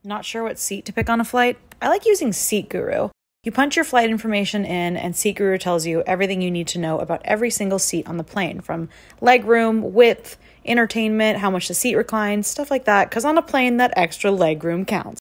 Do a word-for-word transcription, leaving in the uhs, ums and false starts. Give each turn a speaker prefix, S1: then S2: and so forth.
S1: Not sure what seat to pick on a flight? I like using seatguru. You punch your flight information in, and seatguru tells you everything you need to know about every single seat on the plane, from legroom, width, entertainment, how much the seat reclines, stuff like that, because on a plane, that extra legroom counts.